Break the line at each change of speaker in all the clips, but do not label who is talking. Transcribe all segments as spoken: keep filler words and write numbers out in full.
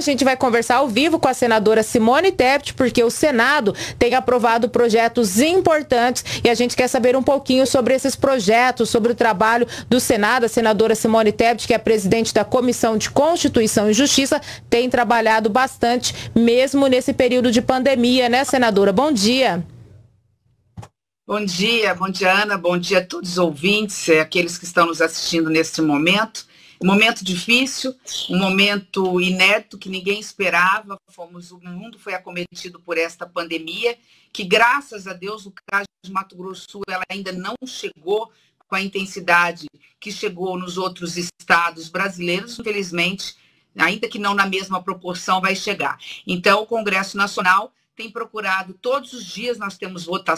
gente vai conversar ao vivo com a senadora Simone Tebet, porque o Senado tem aprovado projetos importantes e a gente quer saber um pouquinho sobre esses projetos, sobre o trabalho do Senado. A senadora Simone Tebet, que é presidente da Comissão de Constituição e Justiça, tem trabalhado bastante, mesmo nesse período de pandemia, né, senadora? Bom dia.
Bom dia, bom dia, Ana, bom dia a todos os ouvintes, aqueles que estão nos assistindo neste momento. Um momento difícil, um momento inédito que ninguém esperava. Fomos, o mundo foi acometido por esta pandemia, que graças a Deus, no caso de Mato Grosso do Sul, ela ainda não chegou com a intensidade que chegou nos outros estados brasileiros. Infelizmente, ainda que não na mesma proporção, vai chegar. Então, o Congresso Nacional tem procurado, todos os dias nós temos votação,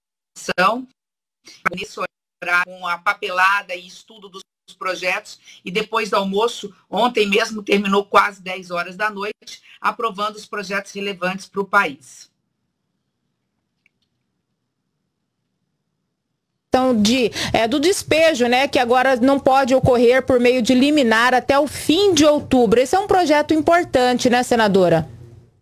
nesse horário, com a papelada e estudo dos projetos, e depois do almoço, ontem mesmo terminou quase dez horas da noite, aprovando os projetos relevantes para o país.
Então, de, é, do despejo, né, que agora não pode ocorrer por meio de liminar até o fim de outubro. Esse é um projeto importante, né, senadora?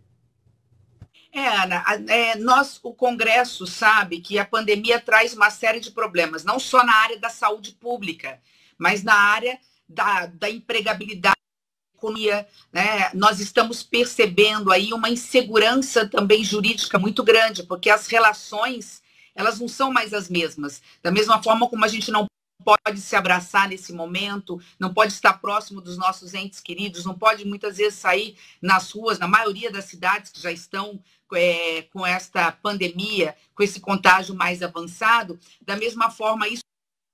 É, Ana, é, nós, o Congresso sabe que a pandemia traz uma série de problemas, não só na área da saúde pública, mas na área da, da empregabilidade, da economia, né? Nós estamos percebendo aí uma insegurança também jurídica muito grande, porque as relações, elas não são mais as mesmas. Da mesma forma como a gente não pode se abraçar nesse momento, não pode estar próximo dos nossos entes queridos, não pode muitas vezes sair nas ruas, na maioria das cidades que já estão é, com esta pandemia, com esse contágio mais avançado, da mesma forma isso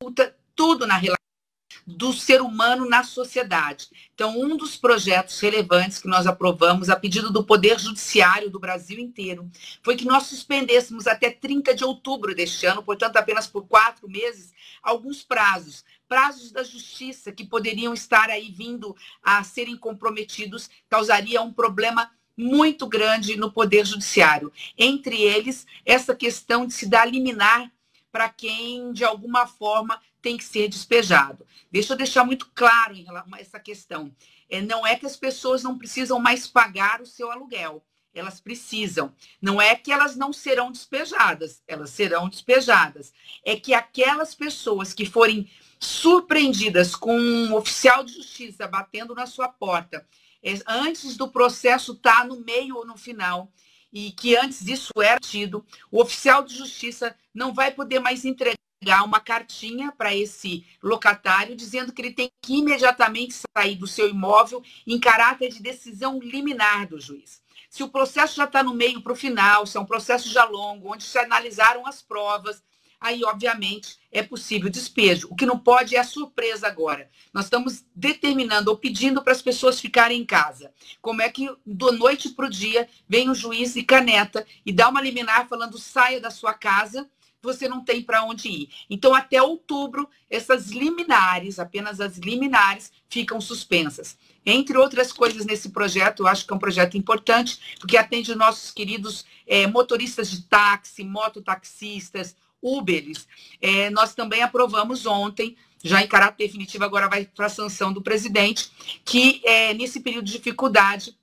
tudo na relação do ser humano na sociedade. Então, um dos projetos relevantes que nós aprovamos, a pedido do Poder Judiciário do Brasil inteiro, foi que nós suspendêssemos até trinta de outubro deste ano, portanto, apenas por quatro meses, alguns prazos, prazos da justiça que poderiam estar aí vindo a serem comprometidos, causaria um problema muito grande no Poder Judiciário. Entre eles, essa questão de se dar liminar para quem, de alguma forma, tem que ser despejado. Deixa eu deixar muito claro em relação a essa questão. É, não é que as pessoas não precisam mais pagar o seu aluguel. Elas precisam. Não é que elas não serão despejadas. Elas serão despejadas. É que aquelas pessoas que forem surpreendidas com um oficial de justiça batendo na sua porta, é, antes do processo estar no meio ou no final, e que antes disso era tido, o oficial de justiça não vai poder mais entregar uma cartinha para esse locatário dizendo que ele tem que imediatamente sair do seu imóvel em caráter de decisão liminar do juiz. Se o processo já está no meio para o final, se é um processo já longo, onde se analisaram as provas, aí, obviamente, é possível despejo. O que não pode é a surpresa agora. Nós estamos determinando ou pedindo para as pessoas ficarem em casa. Como é que, da noite para o dia, vem o juiz e caneta e dá uma liminar falando saia da sua casa, você não tem para onde ir. Então, até outubro, essas liminares, apenas as liminares, ficam suspensas. Entre outras coisas nesse projeto, eu acho que é um projeto importante, porque atende nossos queridos é, motoristas de táxi, mototaxistas, Uberes. É, nós também aprovamos ontem, já em caráter definitivo, agora vai para a sanção do presidente, que é, nesse período de dificuldade,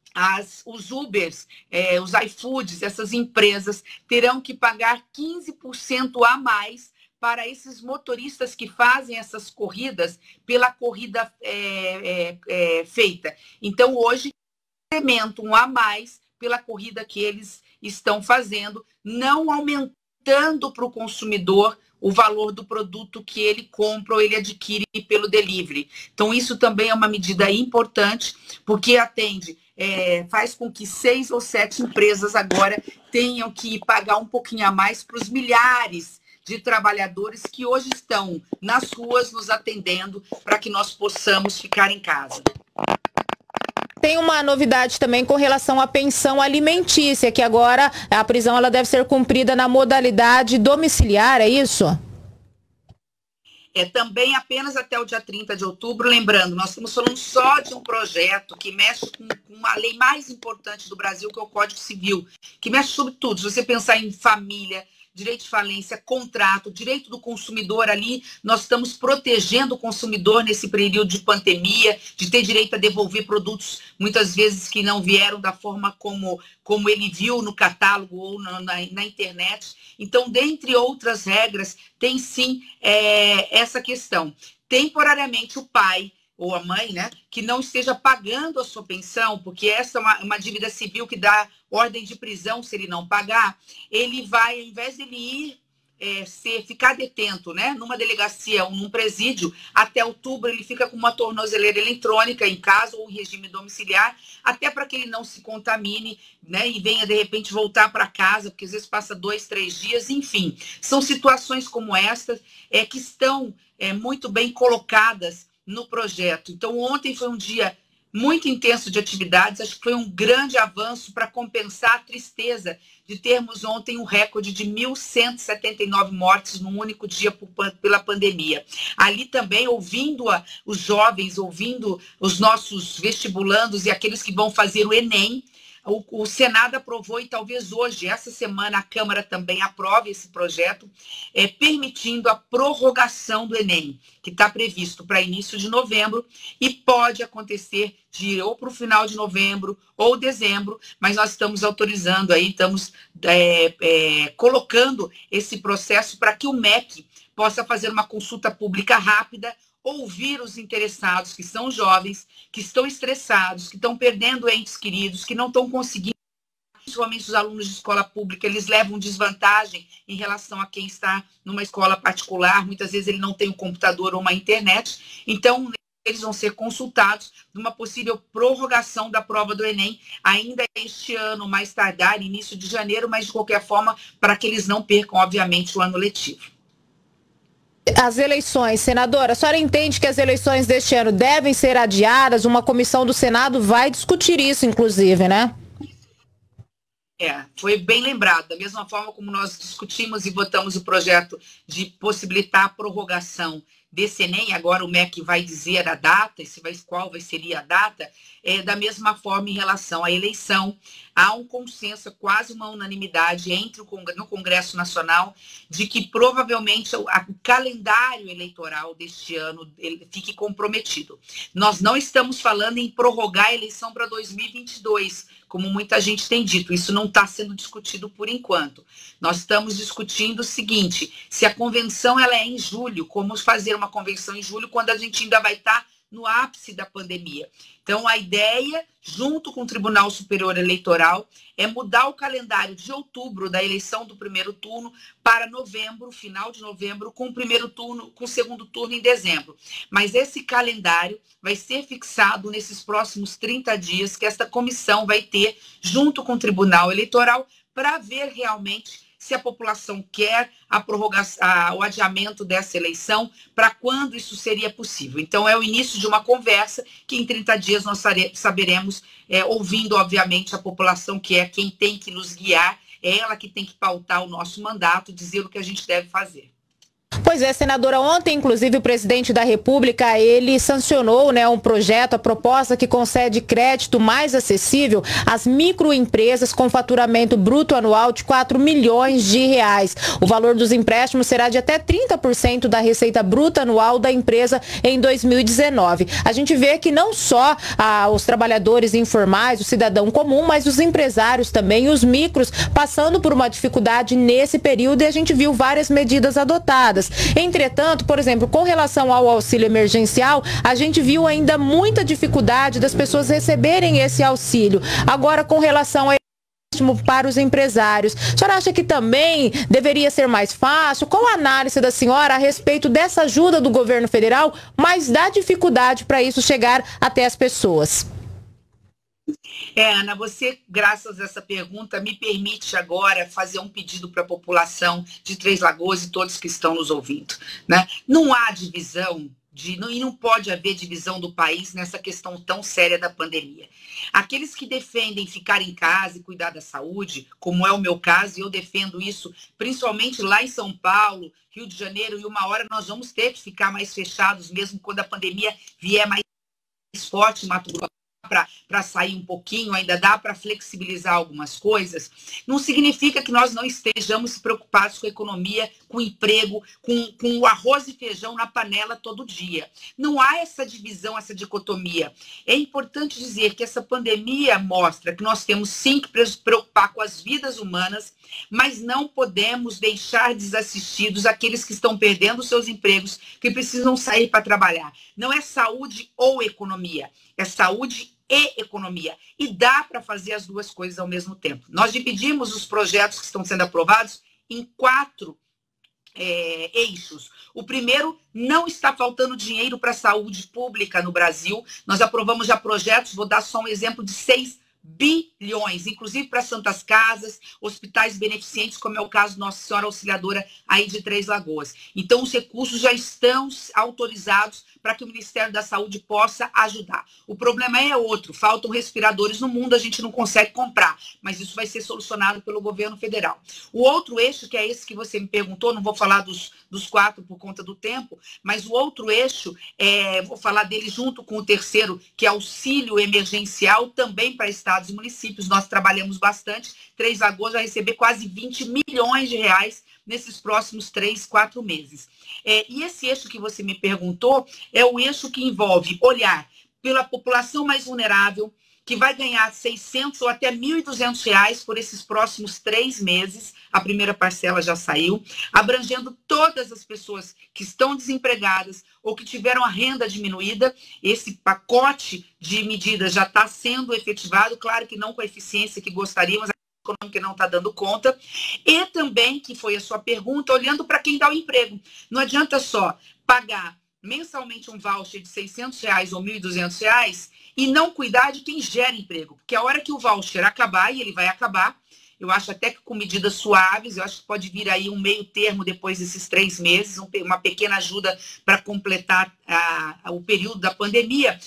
As, os Ubers, é, os iFoods, essas empresas terão que pagar quinze por cento a mais para esses motoristas que fazem essas corridas pela corrida é, é, é, feita. Então, hoje, incremento um a mais pela corrida que eles estão fazendo, não aumentando para o consumidor o valor do produto que ele compra ou ele adquire pelo delivery. Então, isso também é uma medida importante, porque atende... É, faz com que seis ou sete empresas agora tenham que pagar um pouquinho a mais para os milhares de trabalhadores que hoje estão nas ruas nos atendendo para que nós possamos ficar em casa.
Tem uma novidade também com relação à pensão alimentícia, que agora a prisão ela deve ser cumprida na modalidade domiciliar, é isso?
É também apenas até o dia trinta de outubro, lembrando, nós estamos falando só de um projeto que mexe com, com uma lei mais importante do Brasil, que é o Código Civil, que mexe sobre tudo. Se você pensar em família, direito de falência, contrato, direito do consumidor ali, nós estamos protegendo o consumidor nesse período de pandemia, de ter direito a devolver produtos, muitas vezes que não vieram da forma como, como ele viu no catálogo ou na, na, na internet. Então, dentre outras regras, tem sim é, essa questão. Temporariamente, o pai ou a mãe, né, que não esteja pagando a sua pensão, porque essa é uma, uma dívida civil que dá ordem de prisão se ele não pagar, ele vai, ao invés de ele ir é, ser, ficar detento, né, numa delegacia ou num presídio, até outubro ele fica com uma tornozeleira eletrônica em casa ou em regime domiciliar, até para que ele não se contamine, né, e venha de repente voltar para casa, porque às vezes passa dois, três dias, enfim. São situações como estas é, que estão é, muito bem colocadas no projeto. Então, ontem foi um dia muito intenso de atividades, acho que foi um grande avanço para compensar a tristeza de termos ontem um recorde de mil cento e setenta e nove mortes num único dia por, pela pandemia. Ali também, ouvindo a, os jovens, ouvindo os nossos vestibulandos e aqueles que vão fazer o Enem, O, o Senado aprovou e talvez hoje, essa semana, a Câmara também aprove esse projeto, é, permitindo a prorrogação do Enem, que está previsto para início de novembro e pode acontecer de ou para o final de novembro ou dezembro, mas nós estamos autorizando aí, estamos é, é, colocando esse processo para que o M E C possa fazer uma consulta pública rápida, ouvir os interessados, que são jovens, que estão estressados, que estão perdendo entes queridos, que não estão conseguindo, principalmente os alunos de escola pública, eles levam desvantagem em relação a quem está numa escola particular, muitas vezes ele não tem um computador ou uma internet, então eles vão ser consultados numa possível prorrogação da prova do Enem, ainda este ano, mais tardar, início de janeiro, mas de qualquer forma, para que eles não percam, obviamente, o ano letivo.
As eleições, senadora, a senhora entende que as eleições deste ano devem ser adiadas? Uma comissão do Senado vai discutir isso, inclusive, né?
É, foi bem lembrado. Da mesma forma como nós discutimos e votamos o projeto de possibilitar a prorrogação desse Enem, agora o M E C vai dizer a data, e se vai, qual vai seria a data, é, da mesma forma em relação à eleição, há um consenso, quase uma unanimidade entre o, no Congresso Nacional, de que provavelmente o, a, o calendário eleitoral deste ano ele fique comprometido. Nós não estamos falando em prorrogar a eleição para dois mil e vinte e dois, como muita gente tem dito, isso não está sendo discutido por enquanto. Nós estamos discutindo o seguinte, se a convenção ela é em julho, como fazer uma convenção em julho quando a gente ainda vai estar no ápice da pandemia. Então, a ideia, junto com o Tribunal Superior Eleitoral, é mudar o calendário de outubro da eleição do primeiro turno para novembro, final de novembro, com o primeiro turno, com o segundo turno em dezembro. Mas esse calendário vai ser fixado nesses próximos trinta dias que esta comissão vai ter, junto com o Tribunal Eleitoral, para ver realmente se a população quer a prorrogação, a, o adiamento dessa eleição, para quando isso seria possível. Então, é o início de uma conversa que em trinta dias nós saberemos, é, ouvindo, obviamente, a população, que é quem tem que nos guiar, é ela que tem que pautar o nosso mandato, dizer o que a gente deve fazer.
Pois é, senadora, ontem, inclusive, o presidente da República, ele sancionou, né, um projeto, a proposta que concede crédito mais acessível às microempresas com faturamento bruto anual de quatro milhões de reais. O valor dos empréstimos será de até trinta por cento da receita bruta anual da empresa em dois mil e dezenove. A gente vê que não só ah, os trabalhadores informais, o cidadão comum, mas os empresários também, os micros, passando por uma dificuldade nesse período, e a gente viu várias medidas adotadas. Entretanto, por exemplo, com relação ao auxílio emergencial, a gente viu ainda muita dificuldade das pessoas receberem esse auxílio. Agora, com relação a para os empresários, a senhora acha que também deveria ser mais fácil? Qual a análise da senhora a respeito dessa ajuda do governo federal, mas da dificuldade para isso chegar até as pessoas?
É, Ana, você, graças a essa pergunta, me permite agora fazer um pedido para a população de Três Lagoas e todos que estão nos ouvindo, né? Não há divisão, de, não, e não pode haver divisão do país nessa questão tão séria da pandemia. Aqueles que defendem ficar em casa e cuidar da saúde, como é o meu caso, e eu defendo isso, principalmente lá em São Paulo, Rio de Janeiro, e uma hora nós vamos ter que ficar mais fechados, mesmo quando a pandemia vier mais forte em Mato Grosso. para sair um pouquinho, ainda dá para flexibilizar algumas coisas, não significa que nós não estejamos preocupados com a economia, com o emprego, com, com o arroz e feijão na panela todo dia. Não há essa divisão, essa dicotomia. É importante dizer que essa pandemia mostra que nós temos sim que nos preocupar com as vidas humanas, mas não podemos deixar desassistidos aqueles que estão perdendo seus empregos, que precisam sair para trabalhar. Não é saúde ou economia, é saúde e economia. E dá para fazer as duas coisas ao mesmo tempo. Nós dividimos os projetos que estão sendo aprovados em quatro é, eixos. O primeiro, não está faltando dinheiro para a saúde pública no Brasil. Nós aprovamos já projetos, vou dar só um exemplo de seis bilhões, inclusive para santas casas, hospitais beneficentes, como é o caso Nossa Senhora Auxiliadora aí de Três Lagoas. Então, os recursos já estão autorizados para que o Ministério da Saúde possa ajudar. O problema é outro, faltam respiradores no mundo, a gente não consegue comprar, mas isso vai ser solucionado pelo governo federal. O outro eixo, que é esse que você me perguntou, não vou falar dos, dos quatro por conta do tempo, mas o outro eixo, é, vou falar dele junto com o terceiro, que é auxílio emergencial, também para estados e municípios. Nós trabalhamos bastante, Três Lagoas vai receber quase vinte milhões de reais nesses próximos três, quatro meses. É, e esse eixo que você me perguntou é o eixo que envolve olhar pela população mais vulnerável, que vai ganhar seiscentos ou até mil e duzentos reais por esses próximos três meses. A primeira parcela já saiu, abrangendo todas as pessoas que estão desempregadas ou que tiveram a renda diminuída. Esse pacote de medidas já está sendo efetivado, claro que não com a eficiência que gostaríamos, que não está dando conta, e também, que foi a sua pergunta, olhando para quem dá o emprego. Não adianta só pagar mensalmente um voucher de seiscentos reais ou mil e duzentos reais e não cuidar de quem gera emprego, porque a hora que o voucher acabar, e ele vai acabar, eu acho até que com medidas suaves, eu acho que pode vir aí um meio termo depois desses três meses, um, uma pequena ajuda para completar a, a, o período da pandemia.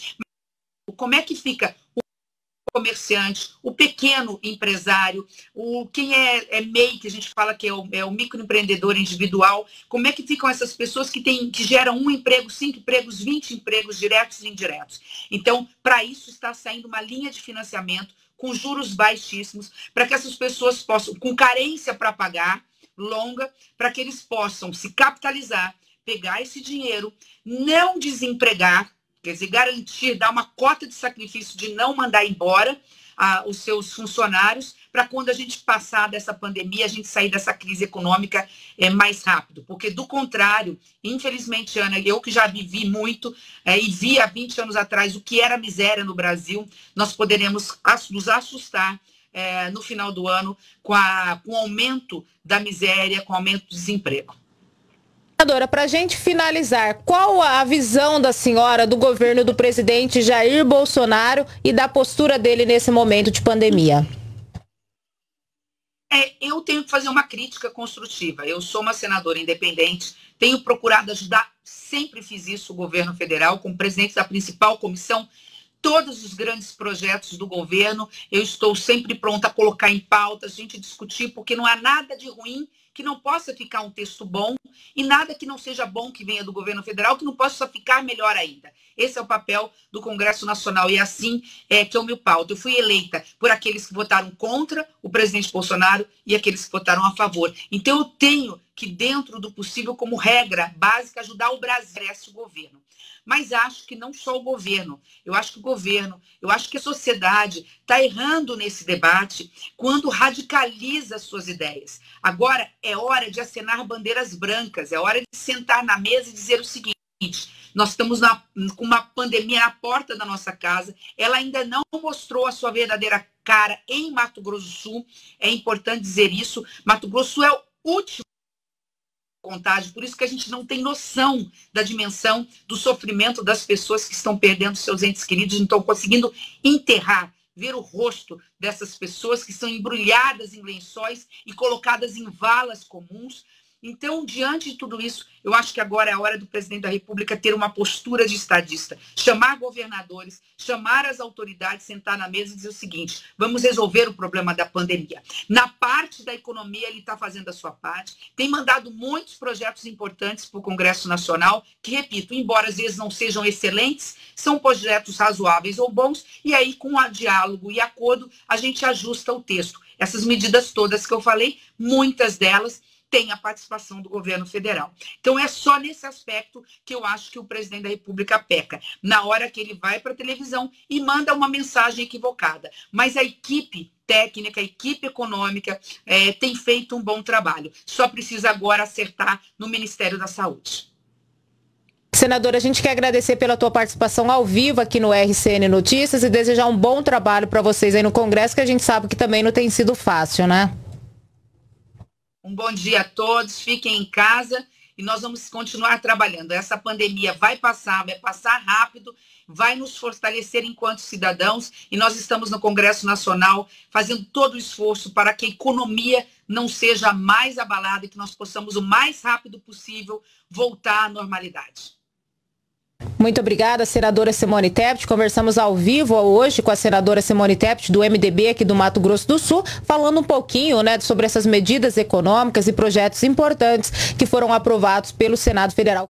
Como é que fica o comerciante, o pequeno empresário, o, quem é, é M E I, que a gente fala que é o, é o microempreendedor individual, como é que ficam essas pessoas que, tem, que geram um emprego, cinco empregos, vinte empregos diretos e indiretos? Então, para isso está saindo uma linha de financiamento com juros baixíssimos, para que essas pessoas possam, com carência para pagar, longa, para que eles possam se capitalizar, pegar esse dinheiro, não desempregar, quer dizer, garantir, dar uma cota de sacrifício de não mandar embora ah, os seus funcionários, para quando a gente passar dessa pandemia, a gente sair dessa crise econômica é, mais rápido. Porque, do contrário, infelizmente, Ana, eu que já vivi muito é, e vi há vinte anos atrás o que era miséria no Brasil, nós poderemos nos assustar é, no final do ano com, a, com o aumento da miséria, com o aumento do desemprego.
Senadora, para a gente finalizar, qual a visão da senhora do governo do presidente Jair Bolsonaro e da postura dele nesse momento de pandemia?
É, eu tenho que fazer uma crítica construtiva. Eu sou uma senadora independente, tenho procurado ajudar, sempre fiz isso, o governo federal, como presidente da principal comissão, todos os grandes projetos do governo, eu estou sempre pronta a colocar em pauta, a gente discutir, porque não há nada de ruim que não possa ficar um texto bom e nada que não seja bom que venha do governo federal que não possa ficar melhor ainda. Esse é o papel do Congresso Nacional e assim é que é o meu pauta. Eu fui eleita por aqueles que votaram contra o presidente Bolsonaro e aqueles que votaram a favor. Então eu tenho que, dentro do possível, como regra básica, ajudar o Brasil, o governo. Mas acho que não só o governo, eu acho que o governo, eu acho que a sociedade está errando nesse debate quando radicaliza suas ideias. Agora é hora de acenar bandeiras brancas, é hora de sentar na mesa e dizer o seguinte: nós estamos na, com uma pandemia na porta da nossa casa, ela ainda não mostrou a sua verdadeira cara em Mato Grosso do Sul, é importante dizer isso. Mato Grosso do Sul é o último contágio, por isso que a gente não tem noção da dimensão do sofrimento das pessoas que estão perdendo seus entes queridos, não estão conseguindo enterrar, ver o rosto dessas pessoas que estão embrulhadas em lençóis e colocadas em valas comuns. Então, diante de tudo isso, eu acho que agora é a hora do presidente da República ter uma postura de estadista, chamar governadores, chamar as autoridades, sentar na mesa e dizer o seguinte: vamos resolver o problema da pandemia. Na parte da economia, ele está fazendo a sua parte, tem mandado muitos projetos importantes para o Congresso Nacional, que, repito, embora às vezes não sejam excelentes, são projetos razoáveis ou bons, e aí, com o diálogo e acordo, a gente ajusta o texto. Essas medidas todas que eu falei, muitas delas tem a participação do governo federal. Então, é só nesse aspecto que eu acho que o presidente da República peca, na hora que ele vai para a televisão e manda uma mensagem equivocada. Mas a equipe técnica, a equipe econômica é, tem feito um bom trabalho. Só precisa agora acertar no Ministério da Saúde.
Senadora, a gente quer agradecer pela tua participação ao vivo aqui no R C N Notícias e desejar um bom trabalho para vocês aí no Congresso, que a gente sabe que também não tem sido fácil, né?
Um bom dia a todos, fiquem em casa e nós vamos continuar trabalhando. Essa pandemia vai passar, vai passar rápido, vai nos fortalecer enquanto cidadãos e nós estamos no Congresso Nacional fazendo todo o esforço para que a economia não seja mais abalada e que nós possamos o mais rápido possível voltar à normalidade.
Muito obrigada, senadora Simone Tebet. Conversamos ao vivo hoje com a senadora Simone Tebet, do M D B aqui do Mato Grosso do Sul, falando um pouquinho, né, sobre essas medidas econômicas e projetos importantes que foram aprovados pelo Senado Federal.